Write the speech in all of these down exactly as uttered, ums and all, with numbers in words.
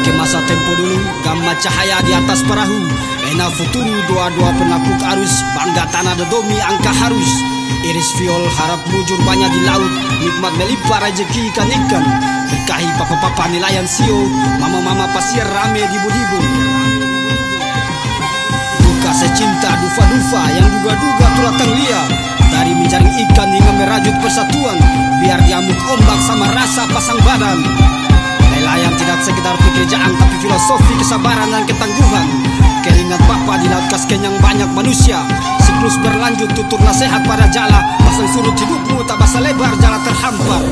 Kembali ke masa tempo dulu, gamma cahaya di atas perahu. Ena futuru dua-dua penakut arus, bangga tanah dodomi angka harus. Iris viol harap mujur banyak di laut, nikmat melimpah rezeki ikan-ikan. Berkahi papa-papa nelayan sio, mama-mama pasir rame dibu-dibu. Duka secinta dufa-dufa yang duga-duga tulah tenglia. Dari mencari ikan hingga merajut persatuan, biar diamuk ombak sama rasa pasang badan. Nelayan tidak sekedar pekerjaan, tapi filosofi kesabaran dan ketangguhan. Keringat bapa di laut kas kenyang banyak manusia. Siklus berlanjut tutur nasihat pada jala. Pasang surut hidupmu tak basa lebar jala terhampar.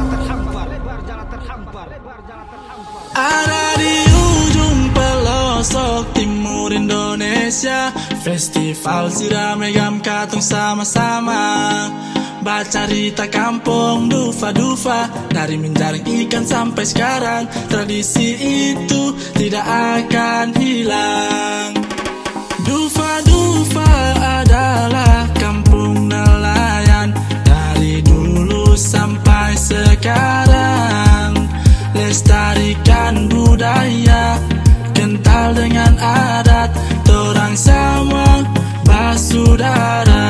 Ada di ujung pelosok timur Indonesia, festival sirame gam katung sama-sama. Baca cerita kampung dufa-dufa, dari menjaring ikan sampai sekarang, tradisi itu tidak akan hilang. Dufa-dufa adalah kampung nelayan, dari dulu sampai sekarang. Lestarikan budaya, kental dengan adat, torang sama basudara.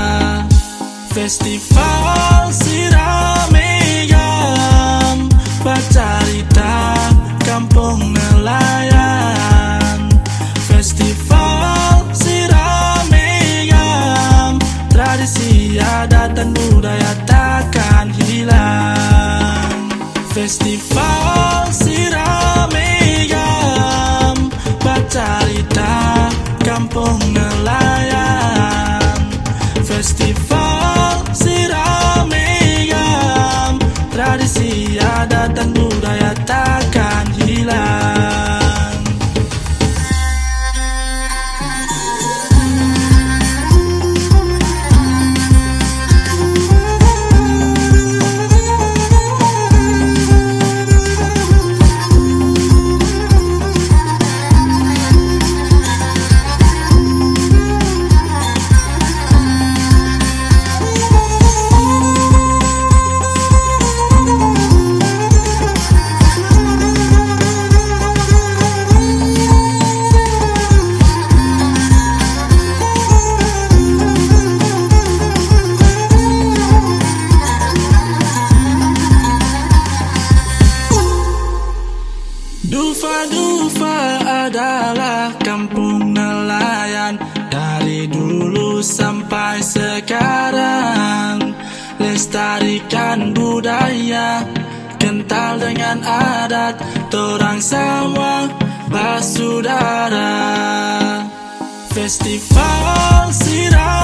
Festival sirame gam, bercerita kampung nelayan. Festival sirame gam, tradisi adat dan budaya takkan hilang. Festival sirame gam, bercerita kampung nelayan. Festival sirame gam, tradisi adat dan budaya takkan hilang. Dufa-dufa adalah kampung nelayan, dari dulu sampai sekarang. Lestarikan budaya, kental dengan adat, torang sama basudara. Festival sirame